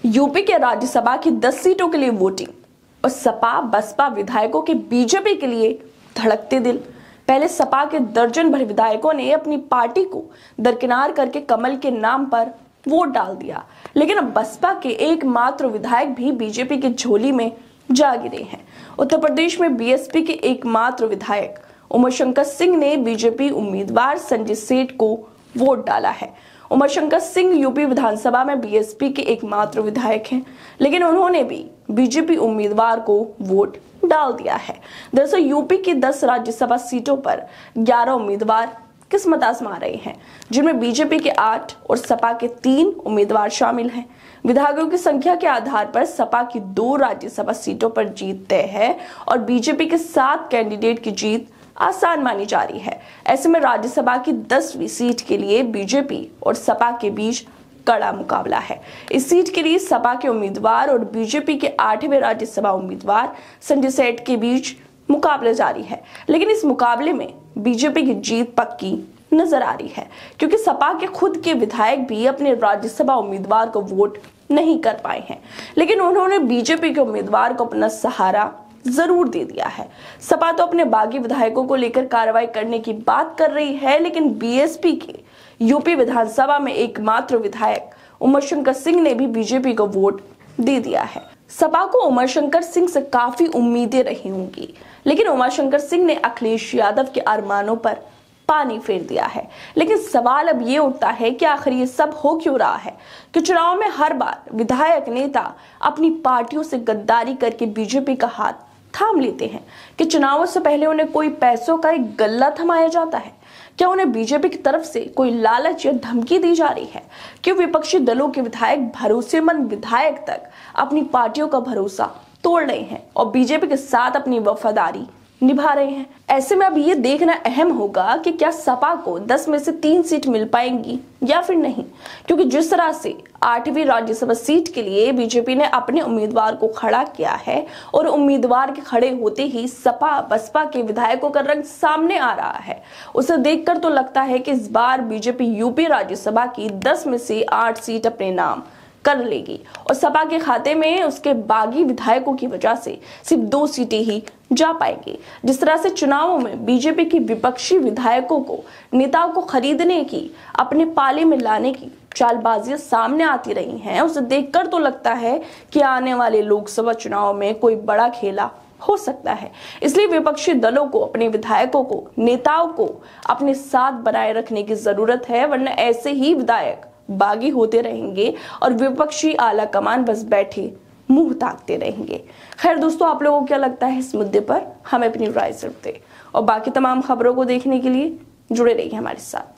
UP के राज्यसभा की 10 सीटों के लिए वोटिंग और सपा बसपा विधायकों के बीजेपी के लिए धड़कते दिल। पहले सपा के दर्जन भर विधायकों ने अपनी पार्टी को दरकिनार करके कमल के नाम पर वोट डाल दिया, लेकिन अब बसपा के एकमात्र विधायक भी बीजेपी की झोली में जा गिरे हैं। उत्तर प्रदेश में बीएसपी के एकमात्र विधायक उमाशंकर सिंह ने बीजेपी उम्मीदवार संजय सेठ को वोट डाला है। उमाशंकर सिंह यूपी विधानसभा में बीएसपी के एकमात्र विधायक हैं, लेकिन उन्होंने भी बीजेपी उम्मीदवार को वोट डाल दिया है। दरअसल यूपी की 10 राज्यसभा सीटों पर 11 उम्मीदवार किस्मत आजमा रहे हैं, जिनमें बीजेपी के 8 और सपा के 3 उम्मीदवार शामिल हैं। विधायकों की संख्या के आधार पर सपा की 2 राज्यसभा सीटों पर जीत तय है और बीजेपी के 7 कैंडिडेट की जीत आसान मानी जा रही है। ऐसे में राज्यसभा की 10वीं सीट के लिए बीजेपी और सपा के बीच कड़ा मुकाबला है। इस सीट के लिए सपा के उम्मीदवार और बीजेपी के 8वें राज्यसभा उम्मीदवार संजय सेठ के बीच मुकाबला जारी है, लेकिन इस मुकाबले में बीजेपी की जीत पक्की नजर आ रही है, क्योंकि सपा के खुद के विधायक भी अपने राज्यसभा उम्मीदवार को वोट नहीं कर पाए हैं, लेकिन उन्होंने बीजेपी के उम्मीदवार को अपना सहारा जरूर दे दिया है। सपा तो अपने बागी विधायकों को लेकर कार्रवाई करने की बात कर रही है, लेकिन बीएसपी के यूपी विधानसभा में एकमात्र विधायक उमाशंकर सिंह ने भी बीजेपी को वोट दे दिया है। सपा को उमाशंकर सिंह से काफी उम्मीदें रही होंगी, लेकिन उमाशंकर सिंह ने अखिलेश यादव के अरमानों पर पानी फेर दिया है। लेकिन सवाल अब ये उठता है कि आखिर ये सब हो क्यों रहा है कि चुनाव में हर बार विधायक नेता अपनी पार्टियों से गद्दारी करके बीजेपी का हाथ थाम लेते हैं। कि चुनावों से पहले उन्हें कोई पैसों का एक गल्ला थमाया जाता है? क्या उन्हें बीजेपी की तरफ से कोई लालच या धमकी दी जा रही है? क्यों विपक्षी दलों के विधायक भरोसेमंद विधायक तक अपनी पार्टियों का भरोसा तोड़ रहे हैं और बीजेपी के साथ अपनी वफादारी निभा रहे हैं? ऐसे में अब ये देखना अहम होगा कि क्या सपा को 10 में से 3 सीट मिल पाएंगी या फिर नहीं, क्योंकि जिस तरह से 8वीं राज्यसभा सीट के लिए बीजेपी ने अपने उम्मीदवार को खड़ा किया है और उम्मीदवार के खड़े होते ही सपा बसपा के विधायकों का रंग सामने आ रहा है, उसे देखकर तो लगता है कि इस बार बीजेपी यूपी राज्यसभा की 10 में से 8 सीट अपने नाम कर लेगी और सपा के खाते में उसके बागी विधायकों की वजह से सिर्फ 2 सीटें ही जा पाएंगी। जिस तरह से चुनावों में बीजेपी की विपक्षी विधायकों को नेताओं को खरीदने की, अपने पाले में लाने की चालबाजियां सामने आती रही हैं, उसे देखकर तो लगता है कि आने वाले लोकसभा चुनाव में कोई बड़ा खेला हो सकता है। इसलिए विपक्षी दलों को अपने विधायकों को, नेताओं को अपने साथ बनाए रखने की जरूरत है, वरना ऐसे ही विधायक बागी होते रहेंगे और विपक्षी आला कमान बस बैठे मुंह ताकते रहेंगे। खैर दोस्तों, आप लोगों को क्या लगता है इस मुद्दे पर? हमें अपनी राय जरूर दें और बाकी तमाम खबरों को देखने के लिए जुड़े रहिए हमारे साथ।